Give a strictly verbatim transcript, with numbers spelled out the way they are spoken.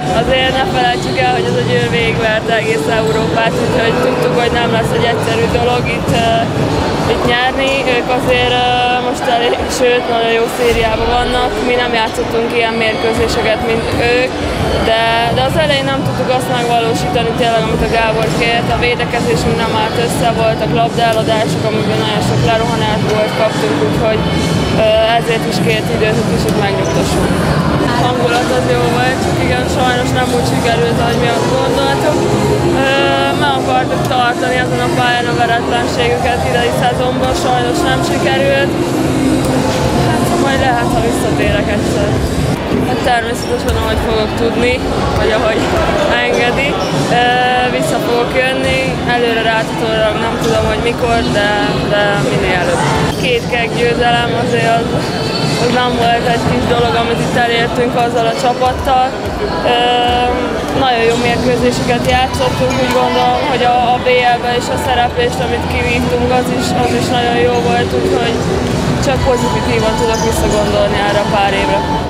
Azért ne felejtsük el, hogy ez a Győr végigverte egész Európát, úgyhogy tudtuk, hogy nem lesz egy egyszerű dolog itt, uh, itt nyerni. Ők azért uh, most elég, sőt, nagyon jó szériában vannak. Mi nem játszottunk ilyen mérkőzéseket, mint ők, de, de az elején nem tudtuk azt megvalósítani tényleg, amit a Gábor kért. A védekezésünk nem állt össze, voltak labdaeladások, amiben nagyon sok lerohanást volt, kaptunk, úgyhogy uh, ezért is kért időt, hogy kicsit megnyugtassunk. A hangulat az jó volt, csak igen, sajnos nem úgy sikerült, ahogy mi azt gondoltuk. Meg akartuk tartani azon a pályán a veretlenségüket idei szezonban, sajnos nem sikerült. Hát majd lehet, ha visszatérek egyszer. Hát természetesen, ahogy fogok tudni, vagy ahogy engedi, vissza fogok jönni. Előre rátatólag nem tudom, hogy mikor, de, de minél előbb. Két keg győzelem azért az, az nem volt egy kis dolog, amit itt elértünk azzal a csapattal. Ö, nagyon jó mérkőzéseket játszottunk, úgy gondolom, hogy a, a bé el-ben is a szereplést, amit kivívtunk, az is, az is nagyon jó volt, úgyhogy csak pozitívan tudok visszagondolni erre a pár évre.